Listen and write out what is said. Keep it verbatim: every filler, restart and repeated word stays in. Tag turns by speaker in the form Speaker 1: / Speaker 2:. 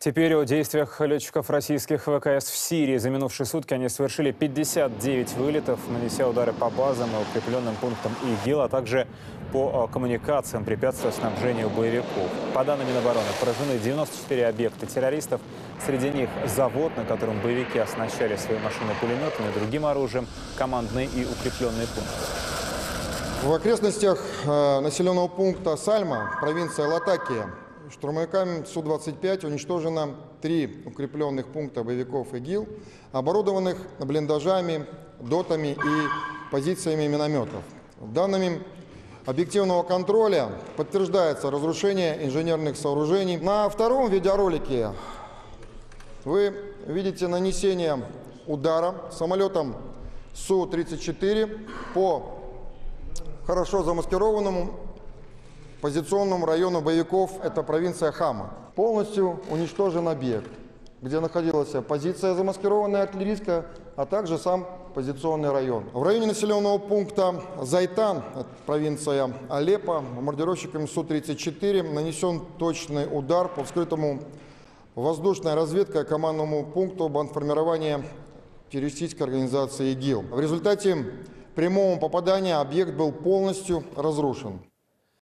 Speaker 1: Теперь о действиях летчиков российских ВКС в Сирии. За минувшие сутки они совершили пятьдесят девять вылетов, нанеся удары по базам и укрепленным пунктам ИГИЛ, а также по коммуникациям, препятствуя снабжению боевиков. По данным Минобороны, поражены девяносто четыре объекта террористов. Среди них завод, на котором боевики оснащали свои машины пулеметами и другим оружием, командные и укрепленные пункты.
Speaker 2: В окрестностях э, населенного пункта Сальма, провинция Латакия, штурмовиками Су двадцать пять уничтожено три укрепленных пункта боевиков ИГИЛ, оборудованных блиндажами, дотами и позициями минометов. Данными объективного контроля подтверждается разрушение инженерных сооружений. На втором видеоролике вы видите нанесение удара самолетом Су тридцать четыре по хорошо замаскированному позиционному району боевиков, это провинция Хама. Полностью уничтожен объект, где находилась позиция замаскированная артиллерийская, а также сам позиционный район. В районе населенного пункта Зайтан, провинция Алеппо, бомбардировщиками Су тридцать четыре нанесен точный удар по вскрытому воздушной разведкой командному пункту бандформирования террористической организации ИГИЛ. В результате прямого попадания объект был полностью разрушен.